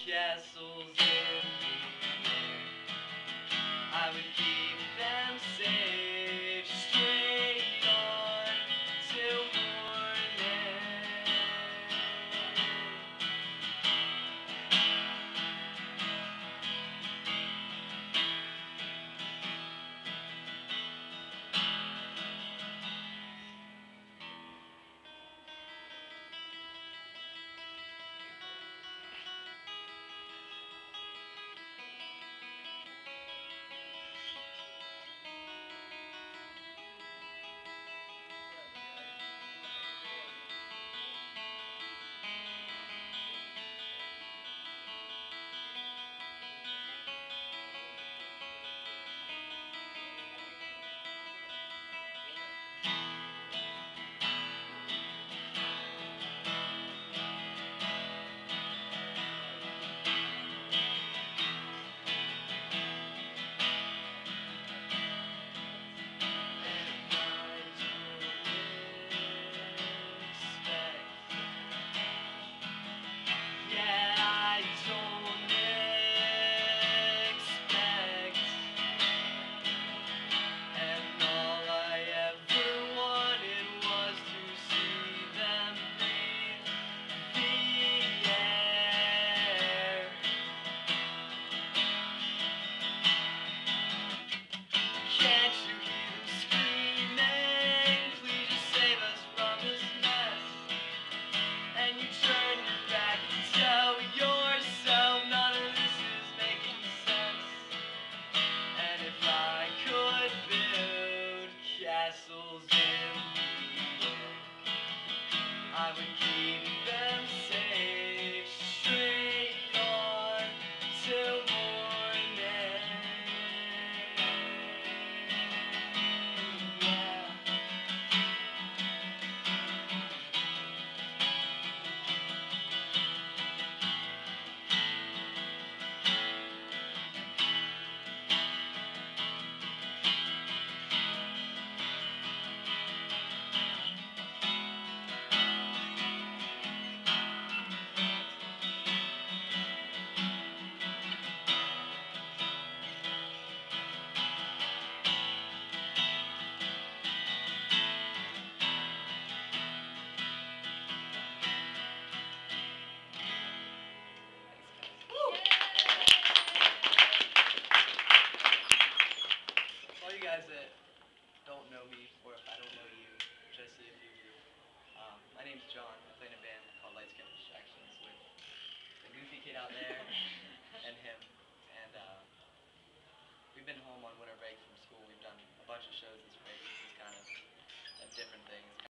castles in the air. I would keep them safe, straight on till morning. Can't you hear them screaming? Please just save us from this mess. And you turn your back and tell yourself none of this is making sense. And if I could build castles in the air, I would keep them safe, straight on till morning. All you guys that don't know me, or if I don't know you, which I see a few of you, my name's John. I play in a band called Lights Camera Distractions with the goofy kid out there and him. And we've been home on winter break from school. We've done a bunch of shows this break. This is kind of a different thing.